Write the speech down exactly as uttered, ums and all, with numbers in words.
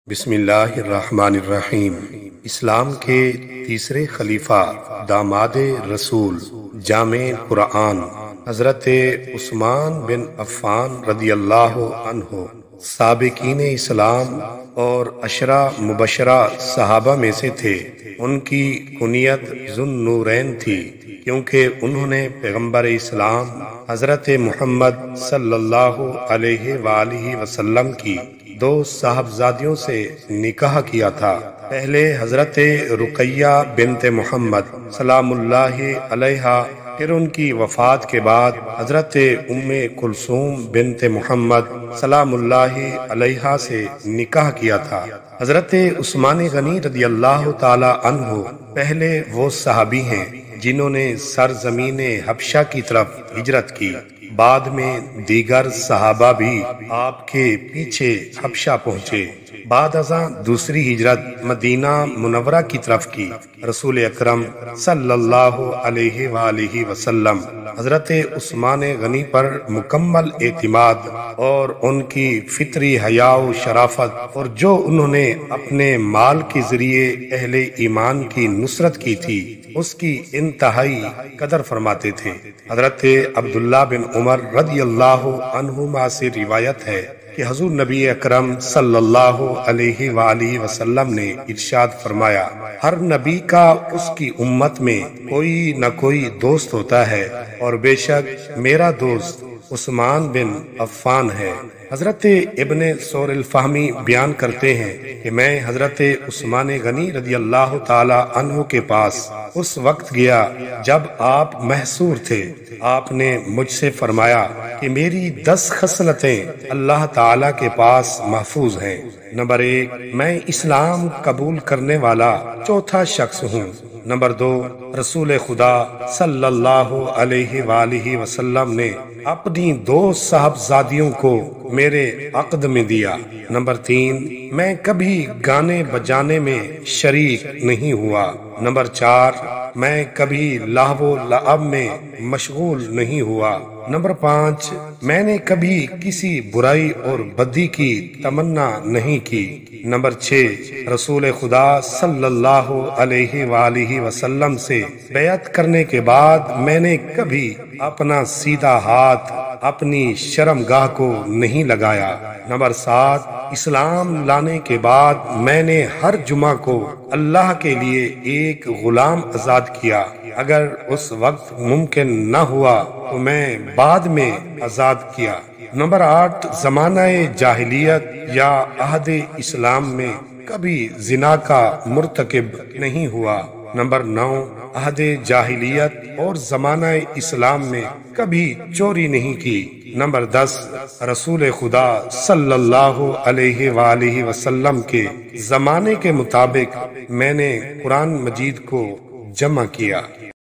بسم اللہ الرحمن الرحیم۔ اسلام کے تیسرے خلیفہ داماد رسول جامع قرآن حضرت عثمان بن عفان رضی اللہ عنہ سابقین اسلام اور عشرہ مبشرہ صحابہ میں سے تھے۔ ان کی کنیت ذو النورین تھی کیونکہ انہوں نے پیغمبر اسلام حضرت محمد صلی اللہ علیہ وآلہ وسلم کی دو صاحبزادیوں سے نکاح کیا تھا۔ پہلے حضرت رقیہ بنت محمد سلام اللہ علیہا، پھر ان کی وفات کے بعد حضرت ام کلثوم بنت محمد سلام اللہ علیہا سے نکاح کیا تھا۔ حضرت عثمان غنی رضی اللہ تعالی عنہ پہلے وہ صحابی ہیں جنہوں نے سرزمین حبشہ کی طرف ہجرت کی۔ بعد میں دیگر صحابہ بھی آپ کے پیچھے حبشہ پہنچے۔ بعد ازاں دوسری ہجرت مدینہ منورہ کی طرف کی۔ رسول اکرم صلی اللہ علیہ وآلہ وسلم حضرت عثمان غنی پر مکمل اعتماد اور ان کی فطری حیا و شرافت اور جو انہوں نے اپنے مال کے ذریعے اہل ایمان کی نصرت کی تھی اس کی انتہائی قدر فرماتے تھے۔ حضرت عبداللہ بن عمر رضی اللہ عنہما سے روایت ہے کہ حضور نبی اکرم صلی اللہ علیہ وآلہ وسلم نے ارشاد فرمایا، ہر نبی کا اس کی امت میں کوئی نہ کوئی دوست ہوتا ہے اور بے شک میرا دوست عثمان بن عفان ہے۔ حضرت ابن سور الفہمی بیان کرتے ہیں کہ میں حضرت عثمان غنی رضی اللہ تعالی عنہ کے پاس اس وقت گیا جب آپ محصور تھے۔ آپ نے مجھ سے فرمایا کہ میری دس خصلتیں اللہ تعالی کے پاس محفوظ ہیں۔ نمبر ایک، میں اسلام قبول کرنے والا چوتھا شخص ہوں۔ نمبر دو، رسول خدا صلی اللہ علیہ وآلہ وسلم نے اپنی دو صاحبزادیوں کو میرے عقد میں دیا۔ نمبر تین، میں کبھی گانے بجانے میں شریک نہیں ہوا۔ نمبر چار، میں کبھی لہو و لعب میں مشغول نہیں ہوا۔ نمبر پانچ، میں نے کبھی کسی برائی اور بدی کی تمنا نہیں کی۔ نمبر چھ، رسول خدا صلی اللہ علیہ وآلہ وسلم سے بیعت کرنے کے بعد میں نے کبھی اپنا سیدھا ہاتھ اپنی شرمگاہ کو نہیں لگایا۔ نمبر سات، اسلام لانے کے بعد میں نے ہر جمعہ کو اللہ کے لیے ایک غلام آزاد کیا۔ اگر اس وقت ممکن نہ ہوا تو میں بعد میں آزاد کیا۔ نمبر آٹھ، زمانہ جاہلیت یا عہد اسلام میں کبھی زنا کا مرتکب نہیں ہوا۔ نمبر نو، عہد جاہلیت اور زمانہ اسلام میں کبھی چوری نہیں کی۔ نمبر دس، رسول خدا صلی اللہ علیہ وآلہ وسلم کے زمانے کے مطابق میں نے قرآن مجید کو جمع کیا۔